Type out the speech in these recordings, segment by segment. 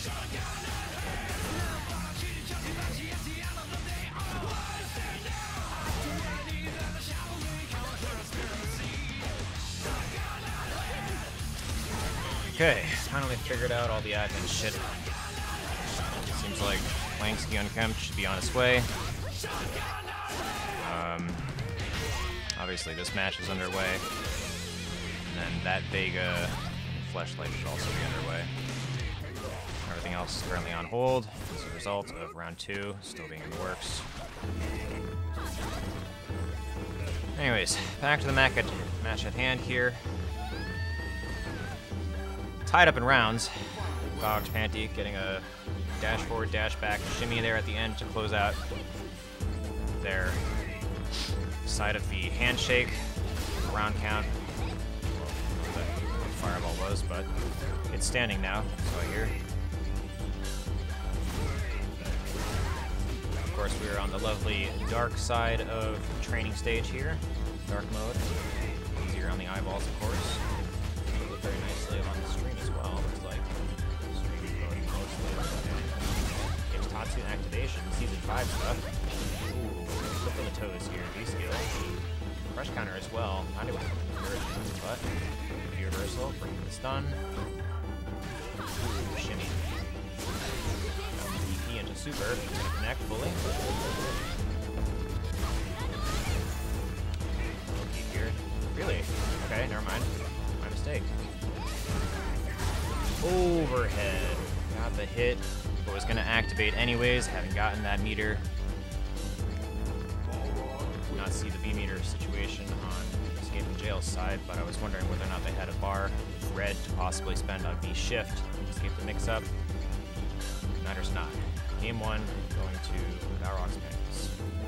Okay, finally figured out all the admin shit. Seems like Langsky Unkempt should be on its way. Obviously this match is underway. And then that Vega Fleshlight should also be underway. Everything else is currently on hold as a result of round 2 still being in the works. Anyways, back to the match at hand here. Tied up in rounds. Balrog's Panty getting a dash forward, dash back, shimmy there at the end to close out their side of the handshake. Round count. What the fireball was, but it's standing now, so I hear. Of course, we are on the lovely dark side of the training stage here. Dark mode. Easier on the eyeballs, of course. Look very nicely on the stream as well. Looks like stream going mostly. Gives Tatsu an activation. Season 5 stuff. Ooh, flip of the toes here. V-skill. Rush counter as well. Not able to conversion, but reversal, breaking the stun. Ooh, shimmy. DP into super. Connect fully. Okay, here. Really? Okay, never mind. My mistake. Overhead. Got the hit, but was going to activate anyways, having gotten that meter. Did not see the V-meter situation on Escaping Jail's side, but I was wondering whether or not they had a bar red to possibly spend on V-shift to escape the mix-up. Matters not. Game 1 going to Balrog's Panties.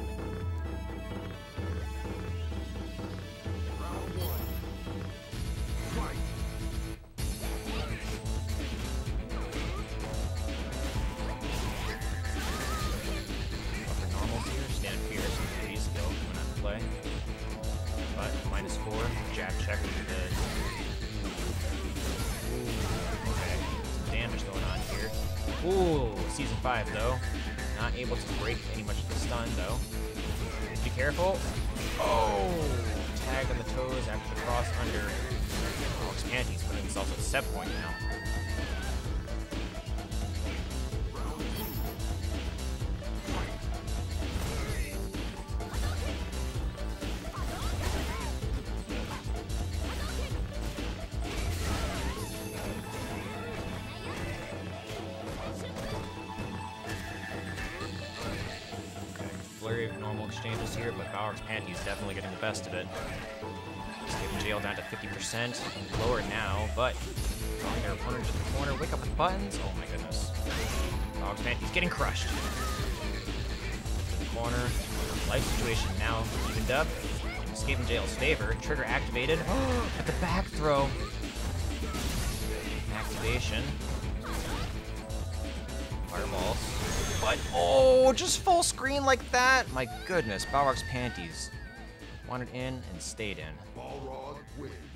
Jab check with the... Ooh, okay. Some damage going on here. Ooh, Season 5 though. Not able to break any much of the stun though. Be careful. Oh! Tag on the toes after the cross under. Balrog's Panties putting himself at set point now. Flurry of normal exchanges here, but Balrog's Panties definitely getting the best of it. Escaping Jail down to 50%. Lower now, but drawing their opponent to the corner. Wake up with buttons. Oh my goodness. Balrog's Panties getting crushed. To the corner. Life situation now evened up. In Escaping Jail's favor. Trigger activated. At the back throw. Activation. Fireballs. But, oh, just full screen like that? My goodness, Balrog's Panties wanted in and stayed in. Balrog wins.